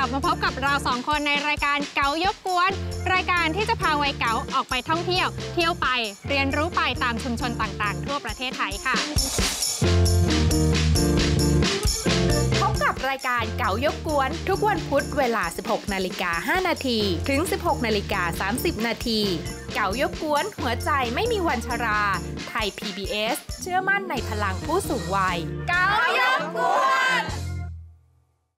ลับมาพบกับเรา2คนในรายการเก๋ายกกวนรายการที่จะพาวัยเก๋าออกไปท่องเที่ยวไปเรียนรู้ไปตามชุมชนต่างๆทั่วประเทศไทยค่ะพบกับรายการเก๋ายกกวนทุกวันพุธเวลา 16:05 น.ถึง 16:30 น.เก๋ายกกวนหัวใจไม่มีวันชราไทย PBS เชื่อมั่นในพลังผู้สูงวัยเก๋ายกกวน